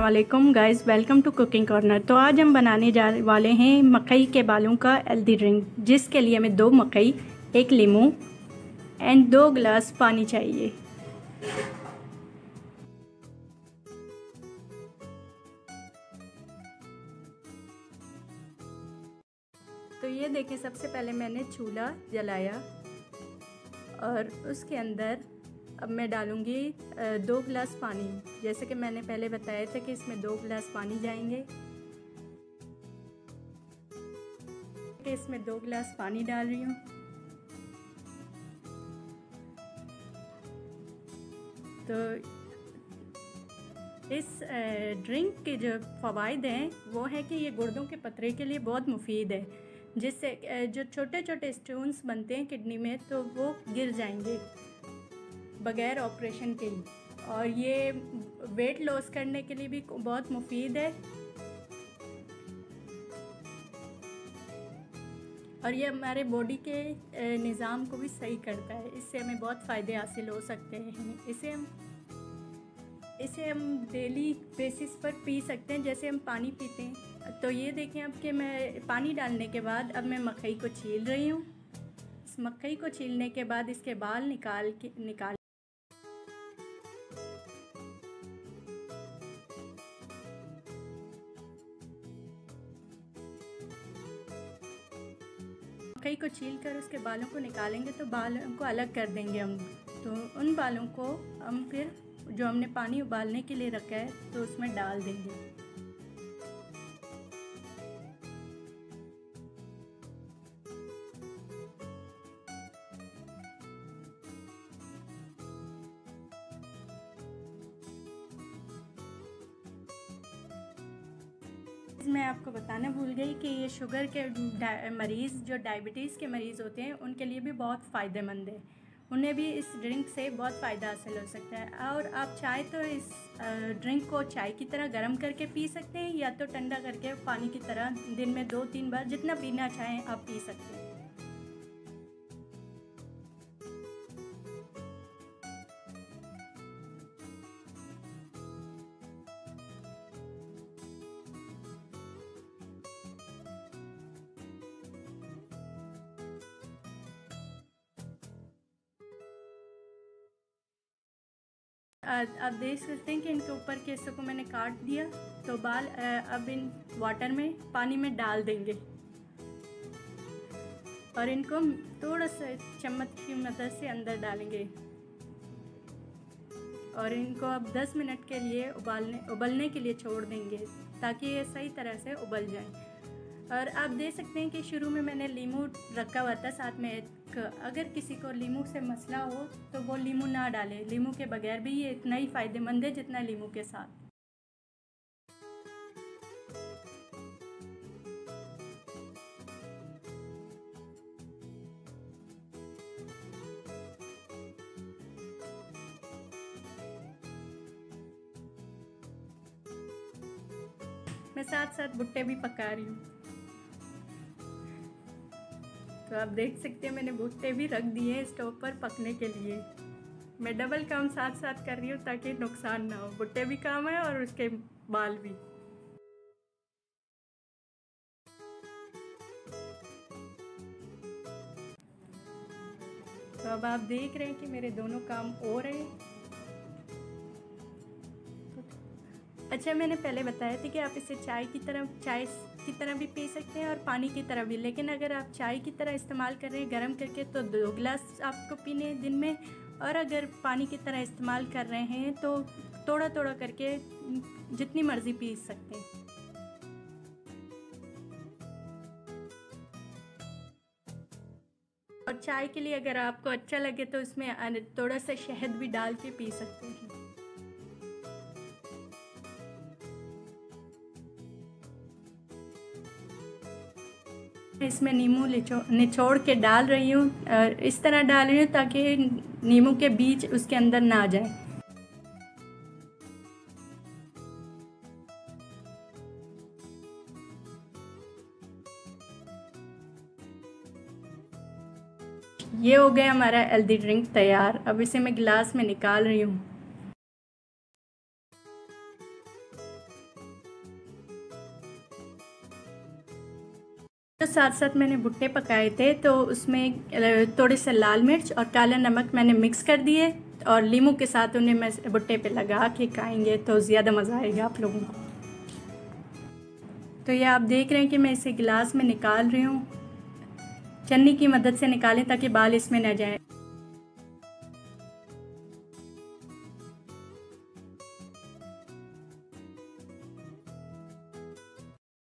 वालेकुम guys, welcome to cooking corner. तो आज हम बनाने जा वाले हैं मकई के बालों का हेल्दी ड्रिंक, जिसके लिए हमें 2 मकई, 1 लीमू एंड 2 गिलास पानी चाहिए। तो ये देखें, सबसे पहले मैंने चूल्हा जलाया और उसके अंदर अब मैं डालूँगी 2 गिलास पानी। जैसे कि मैंने पहले बताया था कि इसमें 2 गिलास पानी जाएंगे। इसमें 2 गिलास पानी डाल रही हूँ। तो इस ड्रिंक के जो फ़वाइद हैं वो है कि ये गुर्दों के पतरे के लिए बहुत मुफीद है, जिससे जो छोटे छोटे स्टोन्स बनते हैं किडनी में तो वो गिर जाएंगे बग़ैर ऑपरेशन के ही। और ये वेट लॉस करने के लिए भी बहुत मुफीद है और ये हमारे बॉडी के निज़ाम को भी सही करता है। इससे हमें बहुत फ़ायदे हासिल हो सकते हैं। इसे हम डेली बेसिस पर पी सकते हैं, जैसे हम पानी पीते हैं। तो ये देखें अब कि मैं पानी डालने के बाद अब मैं मकई को छील रही हूँ। इस मकई को छीलने के बाद इसके बाल निकाल मकई को छील कर उसके बालों को निकालेंगे तो बालों को अलग कर देंगे हम। तो उन बालों को हम फिर जो हमने पानी उबालने के लिए रखा है तो उसमें डाल देंगे। मैं आपको बताना भूल गई कि ये शुगर के मरीज़, जो डायबिटीज़ के मरीज़ होते हैं, उनके लिए भी बहुत फ़ायदेमंद है। उन्हें भी इस ड्रिंक से बहुत फ़ायदा हासिल हो सकता है। और आप चाहे तो इस ड्रिंक को चाय की तरह गर्म करके पी सकते हैं या तो ठंडा करके पानी की तरह दिन में 2-3 बार जितना पीना चाहें आप पी सकते हैं। आप देख सकते हैं कि इनके ऊपर के हिस्से को मैंने काट दिया। तो बाल अब इन वाटर में, पानी में डाल देंगे और इनको थोड़ा सा चम्मच की मदद से अंदर डालेंगे और इनको अब 10 मिनट के लिए उबलने के लिए छोड़ देंगे ताकि ये सही तरह से उबल जाए। और आप देख सकते हैं कि शुरू में मैंने लीमू रखा हुआ था साथ में। अगर किसी को लीमू से मसला हो तो वो लीमू ना डाले। लीमू के बगैर भी ये इतना ही फ़ायदेमंद है जितना लीमू के साथ। मैं साथ साथ भुट्टे भी पका रही हूँ। तो आप देख सकते हैं मैंने भुट्टे भी रख दिए स्टोव पर पकने के लिए। मैं डबल काम साथ साथ कर रही हूँ ताकि नुकसान ना हो। भुट्टे भी काम है और उसके बाल भी। तो अब आप देख रहे हैं कि मेरे दोनों काम हो रहे हैं। अच्छा, मैंने पहले बताया था कि आप इसे चाय की तरह भी पी सकते हैं और पानी की तरह भी। लेकिन अगर आप चाय की तरह इस्तेमाल कर रहे हैं गर्म करके तो 2 गिलास आपको पीने हैं दिन में, और अगर पानी की तरह इस्तेमाल कर रहे हैं तो थोड़ा थोड़ा करके जितनी मर्ज़ी पी सकते हैं। और चाय के लिए अगर आपको अच्छा लगे तो इसमें थोड़ा सा शहद भी डाल के पी सकते हैं। इसमें नींबू निचोड़ के डाल रही हूँ और इस तरह डाल रही हूँ ताकि नींबू के बीज उसके अंदर ना आ जाए। ये हो गया हमारा हेल्दी ड्रिंक तैयार। अब इसे मैं गिलास में निकाल रही हूँ। तो साथ साथ मैंने भुट्टे पकाए थे, तो उसमें थोड़े से लाल मिर्च और काला नमक मैंने मिक्स कर दिए और नींबू के साथ उन्हें मैं भुट्टे पे लगा के खाएंगे तो ज़्यादा मज़ा आएगा आप लोगों को। तो ये आप देख रहे हैं कि मैं इसे गिलास में निकाल रही हूँ। छन्नी की मदद से निकालें ताकि बाल इसमें न जाए।